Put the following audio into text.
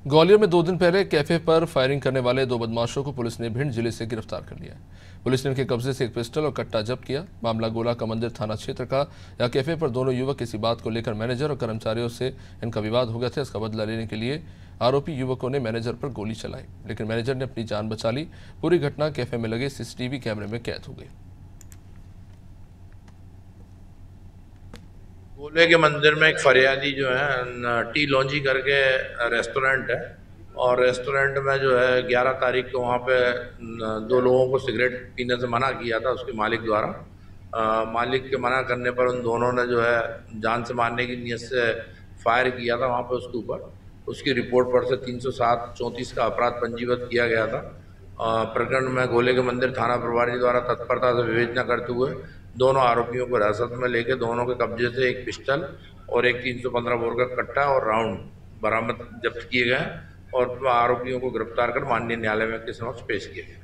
ग्वालियर में 2 दिन पहले कैफे पर फायरिंग करने वाले 2 बदमाशों को पुलिस ने भिंड जिले से गिरफ्तार कर लिया है। पुलिस ने इनके कब्जे से एक पिस्टल और कट्टा जब्त किया। मामला गोला का मंदिर थाना क्षेत्र का। यह कैफे पर दोनों युवक किसी बात को लेकर मैनेजर और कर्मचारियों से इनका विवाद हो गया था। इसका बदला लेने के लिए आरोपी युवकों ने मैनेजर पर गोली चलाई, लेकिन मैनेजर ने अपनी जान बचा ली। पूरी घटना कैफे में लगे सीसीटीवी कैमरे में कैद हो गई। गोले के मंदिर में एक फरियादी जो है टी लॉन्जी करके रेस्टोरेंट है, और रेस्टोरेंट में जो है 11 तारीख को वहाँ पे 2 लोगों को सिगरेट पीने से मना किया था उसके मालिक द्वारा। मालिक के मना करने पर उन दोनों ने जो है जान से मारने की नीयत से फायर किया था वहाँ पे उसके ऊपर। उसकी रिपोर्ट पर से 307/34 का अपराध पंजीबद्ध किया गया था। प्रकरण में गोले के मंदिर थाना प्रभारी द्वारा तत्परता से विवेचना करते हुए दोनों आरोपियों को हिरासत में लेकर दोनों के कब्जे से एक पिस्टल और एक 315 बोर का कट्टा और राउंड बरामद जब्त किए गए और आरोपियों को गिरफ्तार कर माननीय न्यायालय में के समक्ष पेश किया गया।